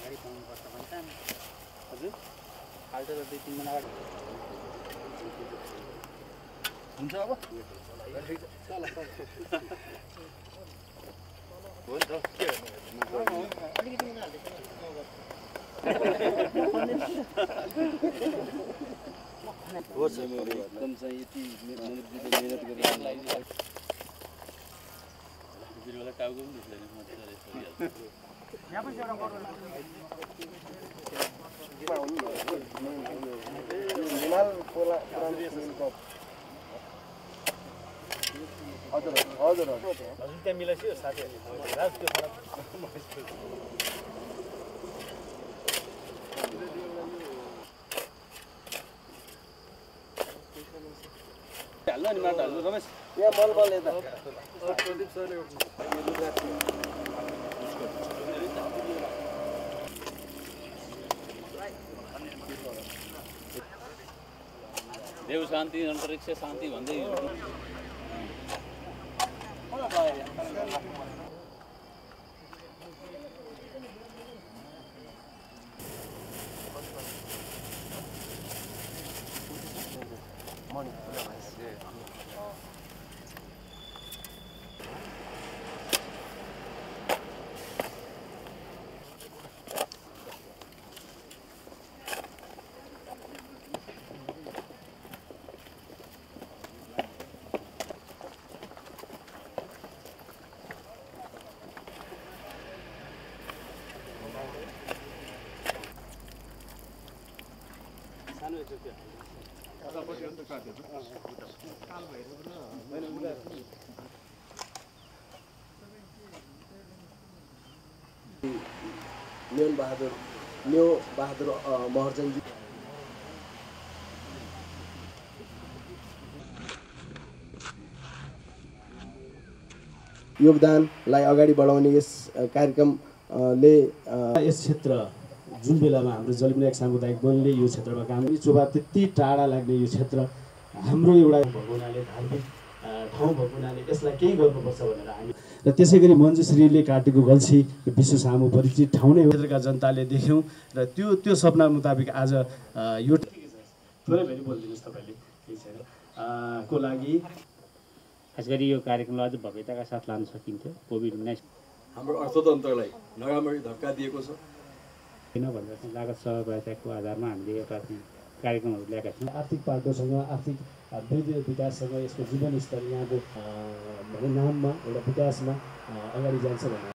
अगाडि पाउनुपर्छ भन्छ हजुर हाल्छ त 2-3 महिना अगाडि हुन्छ अब चल हो नि त के गर्नु अलिकति मन हाल्दै हो छ एकदम चाहिँ यति मेहनत गरेर लागि बिरुवाला टाउको पनि दुख्दैन मजाले सकिहाल्छ यहाँ पनि एउटा हिमाल कोला हजुर हजुर हजुर त्यहाँ मिलाइसक्यो साथीहरूले राज त्यो हाल्नु नि माटो हाल्नु रमेश यहाँ बल यता प्रदीप सरले देव शान्ति अन्तरिक्ष शान्ति भन्दै न्यू बहादुर महर्जनजी योगदानलाई अगाडि बढाउने यस कार्यक्रमले यस क्षेत्र जुन बेलामा हाम्रो जलविनायक सामुदायिक वनले यो क्षेत्रमा काम गर्ने चोबा त्यति टाढा लाग्ने यो क्षेत्र हाम्रो एउटा भएको हुनाले धार्मिक ठाउँ भएको हुनाले यसलाई केही गर्नुपर्छ भनेर हामी र त्यसै गरी मञ्जुश्रीले काटेको गल्छी विश्व सामु परिचित ठाउँ नै हो। क्षेत्रका जनताले देख्यौँ र त्यो सपना मुताबिक आज यो थोरै भए बोलिदिनुहोस् तपाईँले केही छैन को लागि खास गरी यो कार्यक्रमलाई अझ भव्यताका साथ लान सकिन्थ्यो। कोभिड-19 हाम्रो अर्थतन्त्रलाई नराम्ररी धक्का दिएको छ किन भन्दा लागत सहभागिताको आधारमा हामीले एउटा कार्यक्रमहरू ल्याएका छौँ। आर्थिक पाटोसँग आर्थिक वृद्धि विकाससँग यसको जीवनस्तर यहाँको नाममा एउटा विकासमा अगाडि जान्छ भन्ने